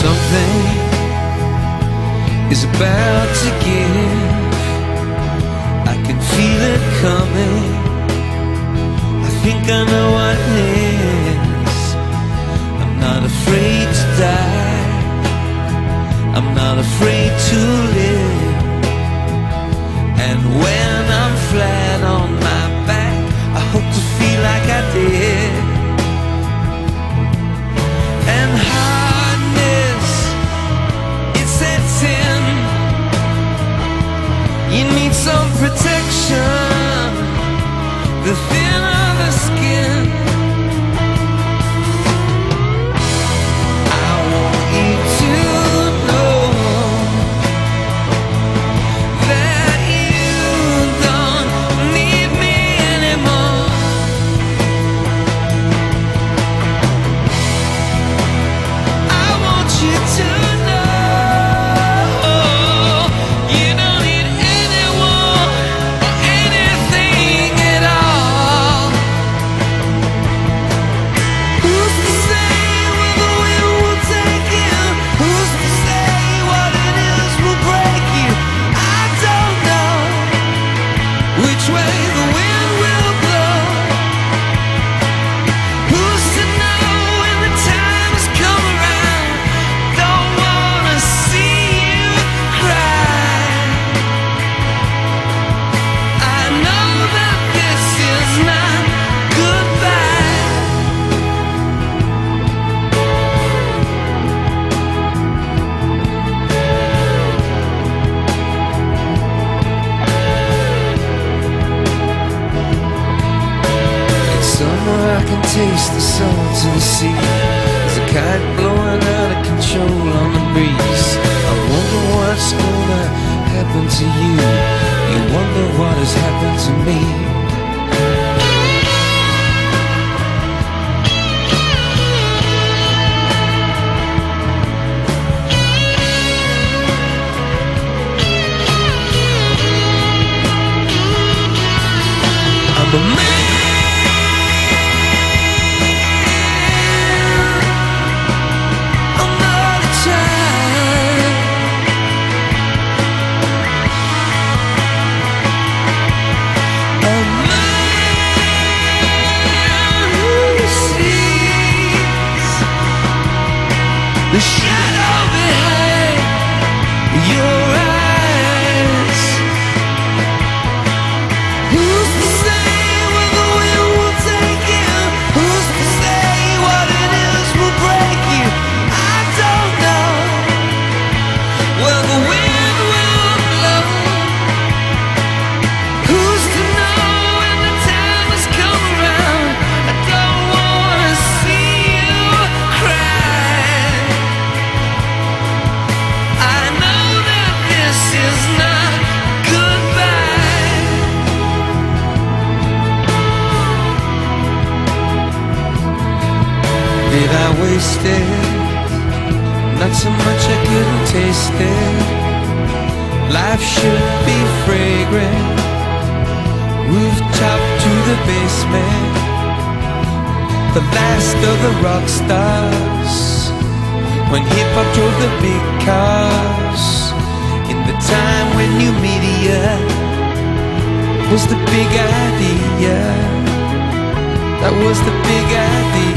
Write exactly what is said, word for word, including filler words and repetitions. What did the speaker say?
Something is about to give. I can feel it coming. I think I know what it is. I'm not afraid to die. I'm not afraid to live. And when I'm flat on my back, I hope to feel like I did. And hardness, it sets in. You need some protection, the thinner the skin. I want you to know that you don't need me anymore. I want you to know you don't need anyone or anything at all. Who's to say where the wind will take you? Who's to say what it is will break you? I don't know which way the wind will blow. Who's to know when the time has come around? Don't wanna see you cry. I know that this is not goodbye. It's summer, I can taste the salt of the sea. There's a kite blowing out of control on the breeze. I wonder what's gonna happen to you. You wonder what has happened to me. I'm a man. I'm not a child. A man who sees the shadow behind your eyes. Who's to say where the wind will take you? Who's to say what it is will break you? I don't know where the wind will blow. Who's to know when the time has come around? I don't wanna see you cry. I know that this is not goodbye. Did I waste it? Not so much I couldn't taste it. Life should be fragrant, rooftop to the basement. The last of the rock stars, when hip-hop drove the big cars. In the time when new media was the big idea. That was the big idea.